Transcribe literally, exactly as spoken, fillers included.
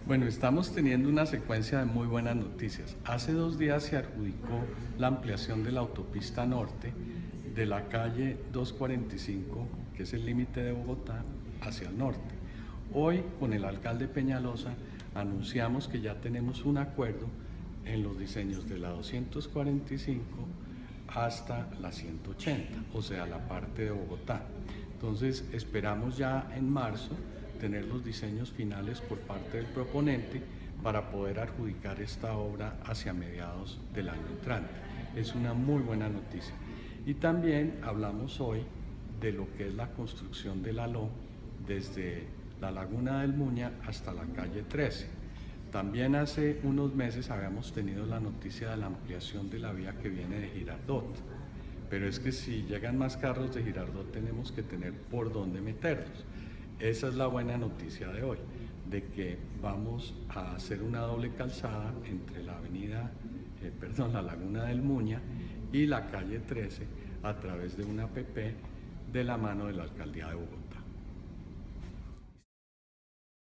Bueno, estamos teniendo una secuencia de muy buenas noticias. Hace dos días se adjudicó la ampliación de la autopista norte de la calle doscientos cuarenta y cinco, que es el límite de Bogotá, hacia el norte. Hoy, con el alcalde Peñalosa, anunciamos que ya tenemos un acuerdo en los diseños de la doscientos cuarenta y cinco hasta la ciento ochenta, o sea, la parte de Bogotá. Entonces, esperamos ya en marzo tener los diseños finales por parte del proponente para poder adjudicar esta obra hacia mediados del año entrante. Es una muy buena noticia. Y también hablamos hoy de lo que es la construcción del ALO desde la Laguna del Muña hasta la calle trece. También hace unos meses habíamos tenido la noticia de la ampliación de la vía que viene de Girardot, pero es que si llegan más carros de Girardot tenemos que tener por dónde meterlos. Esa es la buena noticia de hoy, de que vamos a hacer una doble calzada entre la avenida, eh, perdón, la Laguna del Muña y la calle trece a través de una A P P de la mano de la Alcaldía de Bogotá.